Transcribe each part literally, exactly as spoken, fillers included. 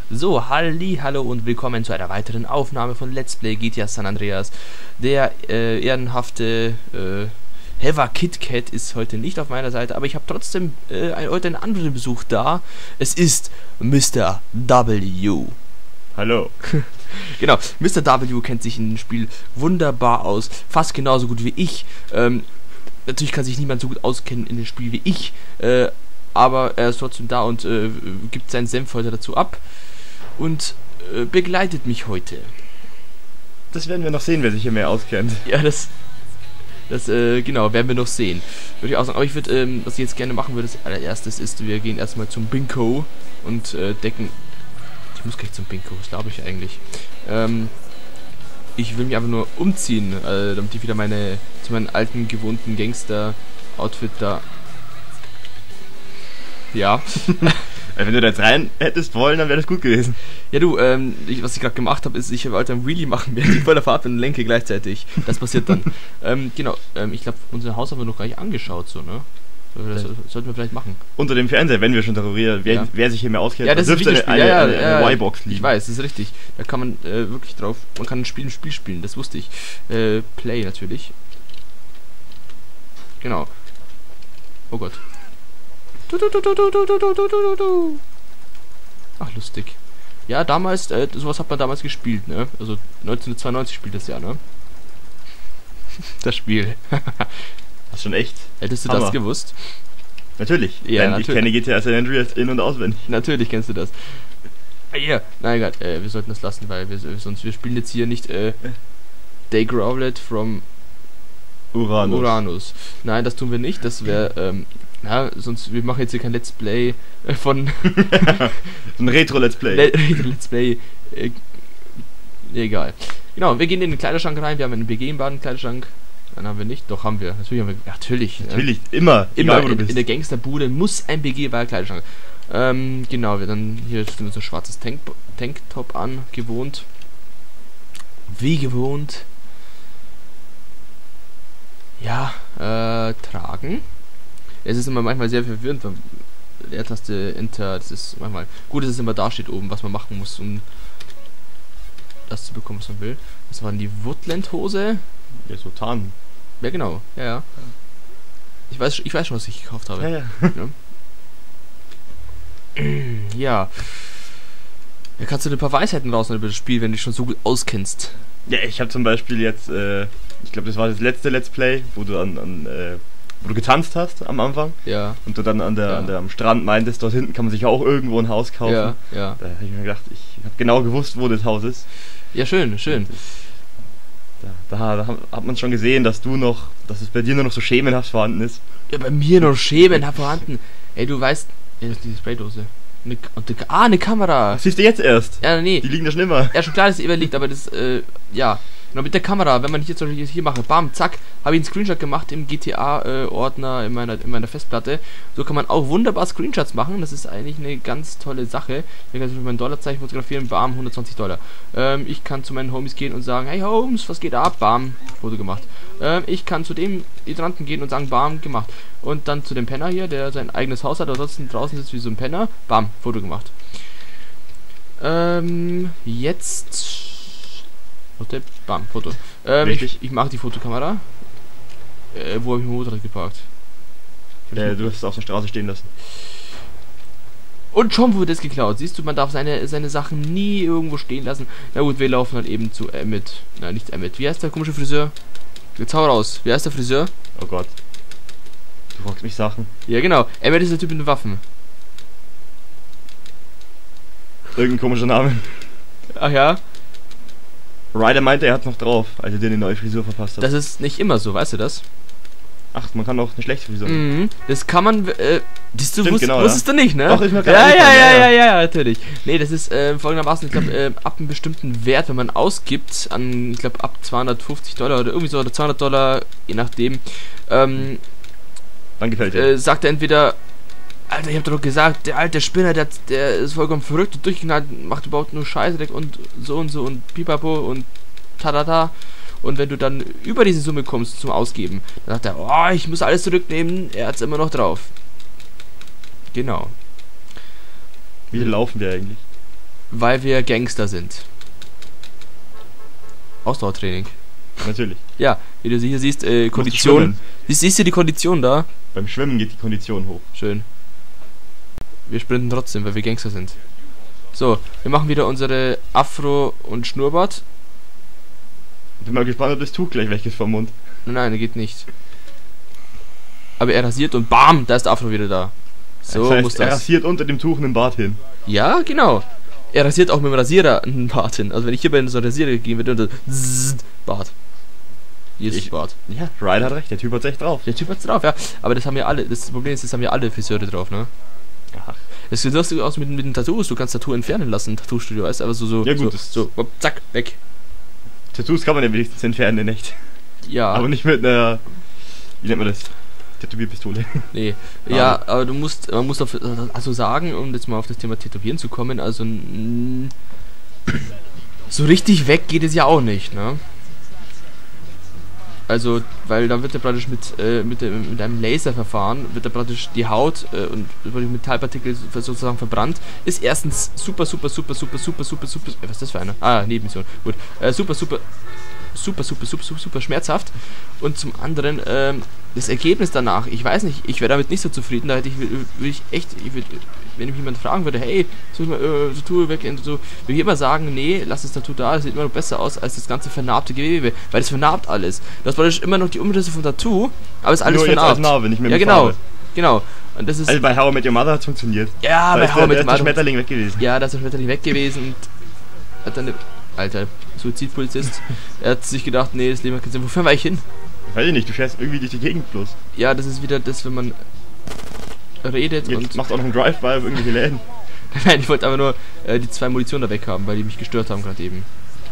So, halli, hallo und willkommen zu einer weiteren Aufnahme von Let's Play G T A San Andreas. Der äh, ehrenhafte äh, Heather KitKat ist heute nicht auf meiner Seite, aber ich habe trotzdem äh, ein, heute einen anderen Besuch da. Es ist Mister W. Hallo. Genau, Mister W kennt sich in dem Spiel wunderbar aus, fast genauso gut wie ich. Ähm, natürlich kann sich niemand so gut auskennen in dem Spiel wie ich, äh, aber er ist trotzdem da und äh, gibt seinen Senf heute dazu ab und äh, begleitet mich heute. Das werden wir noch sehen, wer sich hier mehr auskennt. Ja, das, das äh, genau, werden wir noch sehen. Würde ich auch sagen, aber ich würde, ähm, was ich jetzt gerne machen würde, als allererstes ist, wir gehen erstmal zum Bingo und äh, decken. Ich muss gleich zum Bingo, das glaube ich eigentlich. Ähm, ich will mich einfach nur umziehen, äh, damit ich wieder meine, zu meinem alten, gewohnten Gangster-Outfit da. Ja. Wenn du da jetzt rein hättest wollen, dann wäre das gut gewesen. Ja du, ähm, ich, was ich gerade gemacht habe, ist, ich wollte ein Wheelie machen, während ich voll der Fahrt bin und lenke gleichzeitig. Das passiert dann. ähm, genau, ähm, ich glaube, unser Haus haben wir noch gar nicht angeschaut, so, ne? Das sollten wir vielleicht machen. Unter dem Fernseher, wenn wir schon darüber, wer, Ja. wer sich hier mehr auskennt, Ja, das ist dürfte eine, eine, ja, ja, eine, eine ja, Y-Box liegen. Ich weiß, das ist richtig. Da kann man äh, wirklich drauf, man kann ein Spiel im Spiel spielen, das wusste ich. Äh, Play natürlich. Genau. Oh Gott. Du, du, du, du, du, du, du, du, du, du. Ach, lustig. Ja, damals, äh, sowas hat man damals gespielt, ne? Also neunzehnhundertzweiundneunzig spielt das ja, ne? Das Spiel. Das ist schon echt. Hättest du Hammer. das gewusst? Natürlich. Ja, denn natürlich. Ich kenne G T A San Andreas in- und auswendig. Natürlich kennst du das. Ah, ja, nein, egal, äh, wir sollten das lassen, weil wir sonst, wir spielen jetzt hier nicht, äh, They Growled from Uranus. Uranus. Nein, das tun wir nicht, das wäre, ähm, ja, sonst, wir machen jetzt hier kein Let's Play äh, von Ein Retro-Let's Play. Le Let's Play, äh, egal. Genau, wir gehen in den Kleiderschrank rein, wir haben einen B G im Badenkleiderschrank. Dann haben wir nicht, doch haben wir, natürlich haben wir, ja, natürlich. Natürlich, immer. Immer egal, wo du in, bist. in der Gangsterbude muss ein B G bei Kleiderschrank. Ähm, genau, wir dann hier stellen wir so ein schwarzes Tank Tanktop an, gewohnt. Wie gewohnt. Ja, äh, tragen. Es ist immer manchmal sehr verwirrend, weil Leertaste, Enter, das ist manchmal gut, dass es immer da steht oben, was man machen muss, um das zu bekommen, was man will. Das war die Woodland-Hose. Ja, so Tarn. Ja, genau, ja, ja. Ich weiß, ich weiß schon, was ich gekauft habe. Ja, ja. Ja. Ja. Ja, kannst du dir ein paar Weisheiten rausnehmen über das Spiel, wenn du dich schon so gut auskennst? Ja, ich habe zum Beispiel jetzt, äh, ich glaube, das war das letzte Let's Play, wo du an, an äh, wo du getanzt hast am Anfang. Ja. Und du dann an der, Ja. an der am Strand meintest, dort hinten kann man sich auch irgendwo ein Haus kaufen. Ja, ja. Da habe ich mir gedacht, ich habe genau gewusst, wo das Haus ist. Ja, schön, schön. Da, da, da hat man schon gesehen, dass du noch, dass es bei dir nur noch so schemenhaft vorhanden ist. Ja, bei mir noch Schemen vorhanden. Ey, du weißt. Ja, das ist diese Spraydose. Eine, und die, ah, eine Kamera. Das siehst du jetzt erst. Ja, nee. Die liegen da schon immer. Ja, schon klar, dass es überliegt, aber das, äh, ja. Genau, mit der Kamera, wenn man hier zum Beispiel hier mache, bam, zack, habe ich einen Screenshot gemacht im G T A-Ordner äh, in, meiner, in meiner Festplatte. So kann man auch wunderbar Screenshots machen, das ist eigentlich eine ganz tolle Sache. Ich kann zum Beispiel mein Dollarzeichen fotografieren, bam, hundertzwanzig Dollar. Ähm, ich kann zu meinen Homies gehen und sagen, hey Holmes, was geht ab? Bam, Foto gemacht. Ähm, ich kann zu dem Hydranten gehen und sagen, bam, gemacht. Und dann zu dem Penner hier, der sein eigenes Haus hat, aber trotzdem draußen sitzt wie so ein Penner, bam, Foto gemacht. Ähm, jetzt... Warte, bam, Foto. Ähm, ich, ich mache die Fotokamera. Äh, wo habe ich mein Motorrad geparkt? Äh, du hast es auf der Straße stehen lassen. Und schon wurde es geklaut. Siehst du, man darf seine, seine Sachen nie irgendwo stehen lassen. Na gut, wir laufen dann eben zu Emmett. Nein, nicht Emmett. Wie heißt der komische Friseur? Jetzt hau raus. Wie heißt der Friseur? Oh Gott. Du fragst mich Sachen. Ja, genau. Emmett ist der Typ mit den Waffen. Irgendein komischer Name. Ach ja? Ryder meinte, er hat noch drauf, als er dir eine neue Frisur verpasst hat. Das ist nicht immer so, weißt du das? Ach, man kann auch eine schlechte Frisur. Mhm. Das kann man, äh, das du Stimmt, wusst, genau, wusstest ja. du nicht, ne? Doch, ist mir ja, gerade ja, eingefallen, ja, ja, ja, ja, ja, natürlich. Nee, das ist äh, folgendermaßen, ich glaube, äh, ab einem bestimmten Wert, wenn man ausgibt, an, ich glaube, ab zweihundertfünfzig Dollar oder irgendwie so, oder zweihundert Dollar, je nachdem, ähm, Dann gefällt dir. äh, sagt er entweder, Alter, ich hab doch gesagt, der alte Spinner, der, der ist vollkommen verrückt und durchgeknallt, macht überhaupt nur Scheiße und so und so und pipapo und tadada. Und wenn du dann über diese Summe kommst zum Ausgeben, dann sagt er, oh, ich muss alles zurücknehmen, er hat's immer noch drauf. Genau. Wie laufen wir eigentlich? Weil wir Gangster sind. Ausdauertraining. Natürlich. Ja, wie du hier siehst, äh, Du musst Kondition. schwimmen. Siehst, siehst du die Kondition da? Beim Schwimmen geht die Kondition hoch. Schön. Wir sprinten trotzdem, weil wir Gangster sind. So, wir machen wieder unsere Afro- und Schnurrbart. Bin mal gespannt, ob das Tuch gleich weg ist vom Mund. Nein, der geht nicht. Aber er rasiert und bam, da ist der Afro wieder da. So das heißt, muss er das. rasiert unter dem Tuch einen Bart hin. Ja, genau. Er rasiert auch mit dem Rasierer einen Bart hin. Also wenn ich hier bei so einem Rasierer gehen würde, dann zzz, Bart. Hier ist Ich- Bart. Ja, Ryder hat recht, der Typ hat's echt drauf. Der Typ hat's drauf, ja. Aber das haben ja alle. Das Problem ist, das haben ja alle Friseure drauf, ne? Ach, Das sieht lustig aus mit, mit den Tattoos. Du kannst Tattoo entfernen lassen, Tattoo-Studio, weißt du? Aber so, so, Ja, gut, so, das- so, hopp, zack, weg. Tattoos kann man ja wenigstens entfernen in echt. Ja, Aber nicht mit einer, wie nennt man das? Tätowierpistole. nee. Ja, aber du musst, man muss auf, also sagen, um jetzt mal auf das Thema Tätowieren zu kommen, also n- so richtig weg geht es ja auch nicht, ne? Also, weil da wird ja praktisch mit, äh, mit, dem, mit einem Laserverfahren, wird da praktisch die Haut äh, und über die Metallpartikel so- sozusagen verbrannt. Ist erstens super, super, super, super, super, super, super, äh, was ist das für eine? Ah, Nebenmission, gut. Äh, super, super, super, super, super, super, super schmerzhaft. Und zum anderen, ähm, das Ergebnis danach, ich weiß nicht, ich wäre damit nicht so zufrieden, da hätte ich, würde ich echt, ich würd, wenn mich jemand fragen würde, hey, soll ich mal äh, Tattoo weg, so, würde ich immer sagen, nee, lass das Tattoo da, das sieht immer noch besser aus als das ganze vernarbte Gewebe, weil das vernarbt alles. Du hast praktisch immer noch die Umrisse vom Tattoo, aber es ist alles Nur jetzt vernarbt. als Narbe, nicht mehr Ja, mit genau, Farbe. genau. Und das ist, Also bei How I Met Your Mother hat's funktioniert. ja, Da bei ist How der, I Met da ist der Your Mother- Schmetterling weg gewesen. ja, da ist der Schmetterling weg gewesen und hat dann, eine, alter, Suizidpolizist, er hat sich gedacht, nee, das Leben hat keinen Sinn, wofür war ich hin? Weiß ich nicht, du fährst irgendwie durch die Gegend bloß. Ja, das ist wieder das, wenn man redet Jetzt und... machst du auch noch einen Drive-By auf irgendwelche Läden. Nein, ich wollte aber nur äh, die zwei Munition da weg haben, weil die mich gestört haben gerade eben.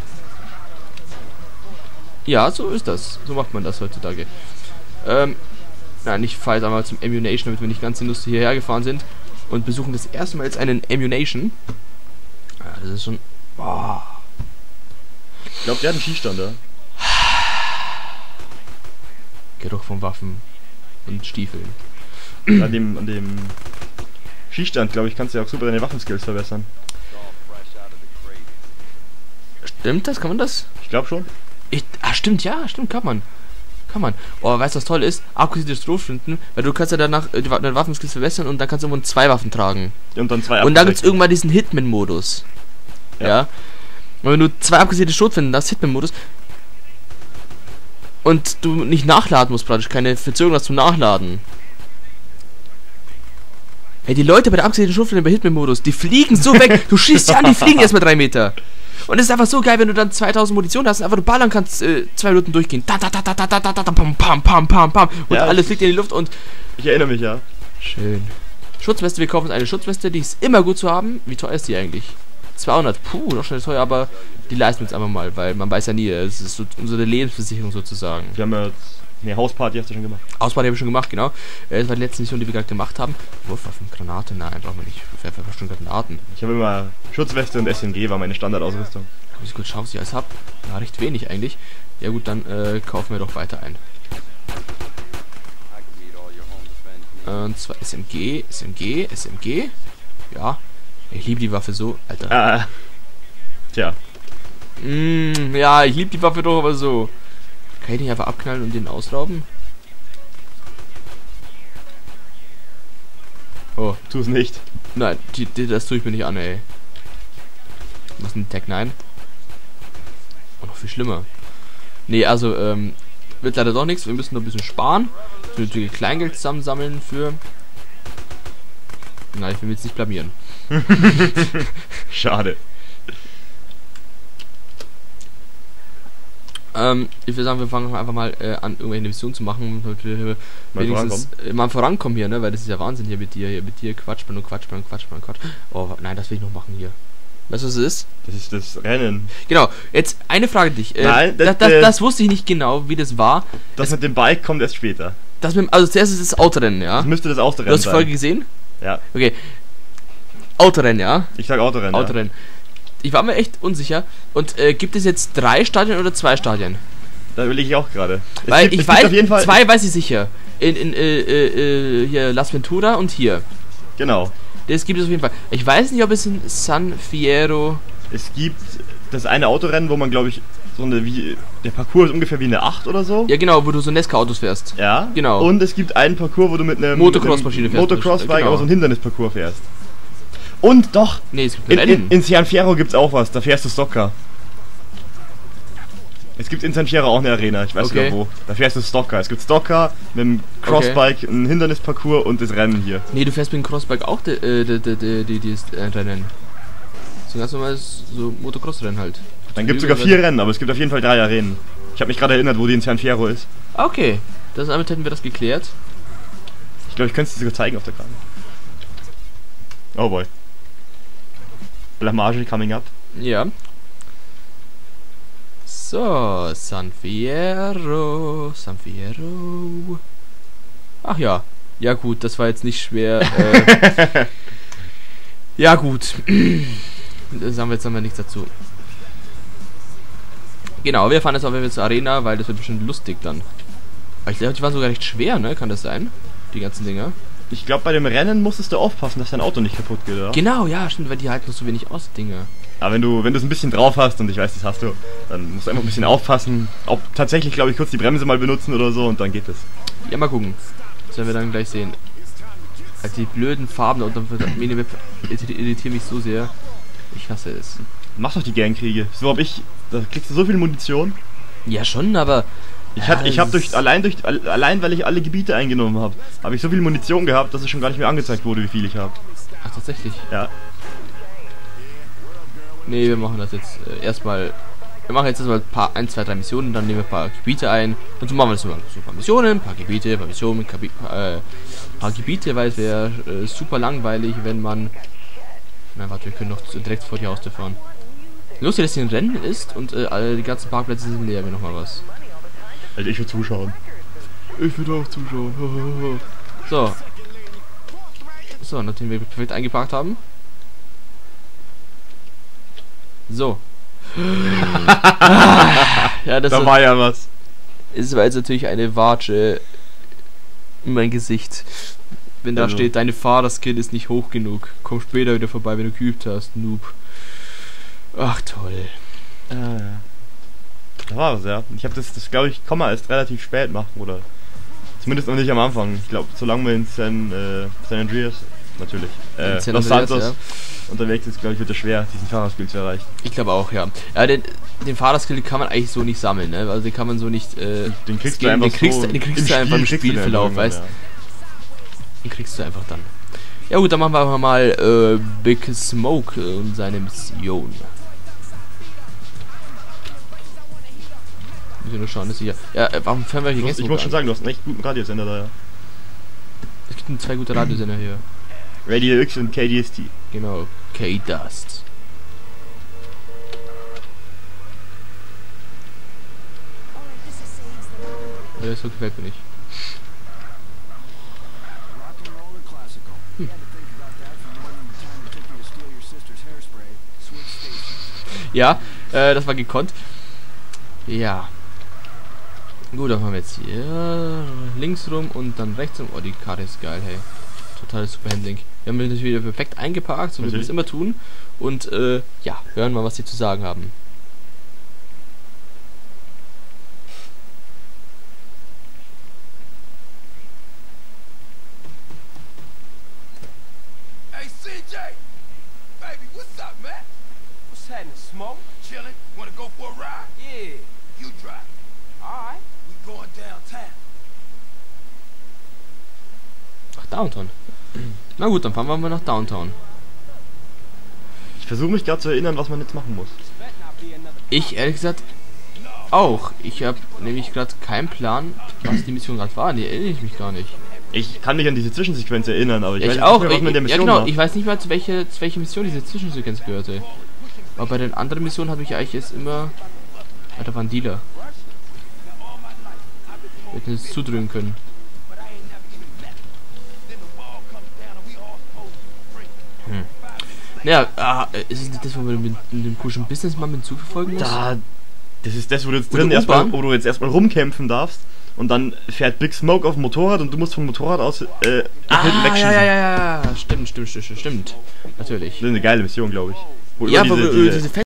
Ja, so ist das. So macht man das heutzutage. Ähm, nein, ich fahre jetzt einmal zum Ammunition, damit wir nicht ganz in Lust hierher gefahren sind. Und besuchen das erste Mal jetzt einen Ammunition. Ja, das ist schon... Boah. Ich glaube, der hat einen Schießstand da. Geruch von Waffen und Stiefeln. An dem, an dem Schießstand, glaube ich, kannst du ja auch super deine Waffenskills verbessern. Stimmt das? Kann man das? Ich glaube schon. Ich, ah, stimmt, ja, stimmt, kann man. Kann man. Oh, weißt du, was toll ist? Akkusierte Strohflinten, weil du kannst ja danach äh, die Wa- deine Waffenskills verbessern und dann kannst du irgendwann zwei Waffen tragen. Und dann zwei Und dann gibt's abgewechselt. irgendwann diesen Hitman-Modus. Ja. Ja. Und wenn du zwei abgesierte Schrotflinten hast, Hitman-Modus, und du nicht nachladen musst praktisch, keine Verzögerung hast zum Nachladen. Hey, die Leute bei der abgesicherten Schrotflinte bei Hitman-Modus, die fliegen so weg, du schießt sie an, die fliegen erstmal drei Meter. Und es ist einfach so geil, wenn du dann zweitausend Munition hast und einfach du ballern kannst, äh, zwei Minuten durchgehen. Da, da, da, da, da, da, da, da, pam, pam, pam, pam, pam. Und Ja, alles ich- fliegt in die Luft und... Ich erinnere mich, ja. Schön. Schutzweste, wir kaufen uns eine Schutzweste, die ist immer gut zu haben. Wie teuer ist die eigentlich? zweihundert, puh, noch schnell teuer, aber die leisten wir uns einfach mal, weil man weiß ja nie, es ist so unsere Lebensversicherung sozusagen. Wir haben ja jetzt... Ne, Hausparty hast du schon gemacht. Auswahl habe ich schon gemacht, genau. Äh, Das war die letzte Mission, die wir gerade gemacht haben. Wurfwaffen, Granate, nein, brauchen wir nicht. Werfen wir schon Granaten. Ich habe immer Schutzweste und S M G war meine Standardausrüstung. Muss ich kurz schauen, was ich alles habe. Ja, recht wenig eigentlich. Ja gut, dann äh, kaufen wir doch weiter ein. Und zwar S M G, S M G, S M G. Ja, ich liebe die Waffe so. Alter. Ah. Tja. Mm, ja, ich liebe die Waffe doch aber so. Kann ich nicht einfach abknallen und den ausrauben? Oh, Tu es nicht. nein, die, die, das tue ich mir nicht an, ey. Was ist ein Tag neun? Oh, noch viel schlimmer. Nee, also, ähm, wird leider doch nichts. Wir müssen noch ein bisschen sparen. Das nötige Kleingeld zusammensammeln für... Nein, ich will mich jetzt nicht blamieren. Schade. Ähm, ich würde sagen, wir fangen einfach mal äh, an, irgendwelche Missionen zu machen, damit wir Mal wenigstens äh, mal vorankommen hier, ne? Weil das ist ja Wahnsinn hier mit dir, hier mit dir quatscht man und quatscht man und quatscht man und quatscht. Oh, nein, das will ich noch machen hier. Weißt du, was es ist? Das ist das Rennen. Genau, jetzt eine Frage an dich. Äh, Nein, das, das, das, äh, das wusste ich nicht genau, wie das war. Das mit dem Bike kommt erst später. Das mit, also zuerst ist das Autorennen, ja? Das müsste das Autorennen Du hast die sein. Folge gesehen? Ja. Okay. Autorennen, ja? Ich sag Autorennen. Autorennen. Ich war mir echt unsicher. Und äh, gibt es jetzt drei Stadien oder zwei Stadien? Ja. Da will ich auch gerade. Es Weil gibt- ich es gibt weiß, auf jeden Fall. zwei weiß ich sicher. In, in äh, äh, äh, hier Las Ventura und hier. Genau. Das gibt es auf jeden Fall. Ich weiß nicht, ob es in San Fierro... Es gibt das eine Autorennen, wo man, glaube ich, so eine, wie, der Parcours ist ungefähr wie eine acht oder so. Ja genau, wo du so Nesca-Autos fährst. Ja, genau. Und es gibt einen Parcours, wo du mit einem Motocross-Maschine fährst. Motocross-Bike, genau. aber so ein Hindernisparcours fährst. Und doch, nee, es gibt in, Rennen. in, in San Fierro gibt es auch was, da fährst du Stocker. Es gibt in San Fierro auch eine Arena, ich weiß okay. nicht wo. Da fährst du Stocker. Es gibt Stocker mit einem Crossbike, okay. ein Hindernisparcours und das Rennen hier. Nee, du fährst mit dem Crossbike auch die, äh, die, die, die, die, die äh, Rennen. So ein ganz normales so Motocross-Rennen halt. Dann gibt es sogar vier Rennen, aber es gibt auf jeden Fall drei Arenen. Ich habe mich gerade erinnert, wo die in San Fierro ist. Okay, das, damit hätten wir das geklärt. Ich glaube, ich könnte es dir sogar zeigen auf der Karte. Oh boy. Blamage coming up. Ja. So, San Fierro, San Fierro. Ach ja. Ja gut, das war jetzt nicht schwer. Äh, ja gut. Das haben wir jetzt aber nichts dazu. Genau, wir fahren jetzt auf jeden Fall zur Arena, weil das wird bestimmt lustig dann. Aber ich glaube, die waren sogar recht schwer, ne? Kann das sein? Die ganzen Dinger. Ich glaube, bei dem Rennen musstest du aufpassen, dass dein Auto nicht kaputt geht, oder? Genau, ja, stimmt, weil die halten noch so wenig aus, die Dinger. Aber wenn du wenn du es ein bisschen drauf hast, und ich weiß, das hast du, dann musst du einfach ein bisschen aufpassen. Auch tatsächlich, glaube ich, kurz die Bremse mal benutzen oder so, und dann geht es. Ja, mal gucken. Das werden wir dann gleich sehen. Also die blöden Farben unter der Minimap irritieren mich so sehr. Ich hasse es. Mach doch die Gangkriege. So hab ich. Da kriegst du so viel Munition. Ja schon, aber. Ich hatte, ich habe durch allein durch allein weil ich alle Gebiete eingenommen habe, habe ich so viel Munition gehabt, dass es schon gar nicht mehr angezeigt wurde, wie viel ich habe. Ach tatsächlich? Ja. Nee, wir machen das jetzt äh, erstmal. Wir machen jetzt erstmal ein paar, ein, zwei, drei Missionen, dann nehmen wir ein paar Gebiete ein. Und so machen wir das immer. So ein paar Missionen, ein paar Gebiete, ein paar Missionen, ein äh, paar Gebiete, weil es wäre äh, super langweilig, wenn man. Na warte, wir können noch direkt vor die Haustür fahren. Lustig, dass hier ein Rennen ist und äh, alle, die ganzen Parkplätze sind leer, mir noch mal was. Also ich würde zuschauen. Ich würde auch zuschauen. So. So, nachdem wir perfekt eingeparkt haben. So. Ja, das da war ja was. Ist war jetzt natürlich eine Watsche in mein Gesicht. Wenn da also. steht, deine Fahrerskill ist nicht hoch genug. Komm später wieder vorbei, wenn du geübt hast, Noob. Ach toll. Ah, ja. Da war es, ja. Ich habe das, das glaube ich, kann man erst relativ spät machen, oder zumindest noch nicht am Anfang. Ich glaube, solange wir in San, äh, San Andreas, natürlich, äh, in San Los Andreas, Santos ja. unterwegs ist, glaube ich, wird es schwer, diesen Fahrerskill zu erreichen. Ich glaube auch, ja. Ja, den, den Fahrerskill kann man eigentlich so nicht sammeln, ne? Also den kann man so nicht, äh, den kriegst skillen. du einfach den kriegst, so den kriegst im du einfach im Spiel, Spielverlauf, weißt du? Ja. Den kriegst du einfach dann. Ja gut, dann machen wir einfach mal äh, Big Smoke und seine Mission. Müssen wir nur schauen, dass ich ja. Ja, äh, warum fahren wir hier Ich, ich muss schon sagen, du hast einen echt guten Radiosender da, ja. Es gibt zwei gute Radiosender hier. Radio X und K D S T. Genau, K-Dust. Ja, so gefällt mir nicht. Hm. Ja, äh, das war gekonnt. Ja. Gut, dann haben wir jetzt hier links rum und dann rechts rum. Oh, die Karte ist geil, hey. Totales super Handling. Wir haben natürlich wieder perfekt eingeparkt, so wie wir das immer tun. Und, äh, ja, hören mal, was sie zu sagen haben. Hey C J! Baby, what's up, man? What's happening, Smoke? Chillin'? Wanna go for a ride? Yeah. You drive. Alright. We going downtown. Ach, Downtown. Na gut, dann fahren wir mal nach Downtown. Ich versuche mich gerade zu erinnern, was man jetzt machen muss. Ich, ehrlich gesagt, auch. Ich habe nämlich gerade keinen Plan, was die Mission gerade war. Die erinnere ich mich gar nicht. Ich kann mich an diese Zwischensequenz erinnern, aber ich, ich weiß auch. nicht mehr, was man in der Mission ja, genau. macht. Ich weiß nicht mal, zu welcher, zu welcher Mission diese Zwischensequenz gehörte. Aber bei den anderen Missionen habe ich eigentlich jetzt immer... Ah, da war ein Dealer. Wir hätten es zudrücken können. Hm. Naja, ah, ist es nicht das, wo wir mit, mit dem komischen Businessmann mit zuverfolgen muss? Da, das ist das, wo du jetzt Oder drin erstmal, U-Bahn? wo du jetzt erstmal rumkämpfen darfst und dann fährt Big Smoke auf dem Motorrad und du musst vom Motorrad aus äh, nach hinten Ah, wegschießen. ja, ja, ja, ja, stimmt, stimmt, stimmt, stimmt. Natürlich. Das ist eine geile Mission, glaube ich. Wo Ja, immer wo diese, wir diese diese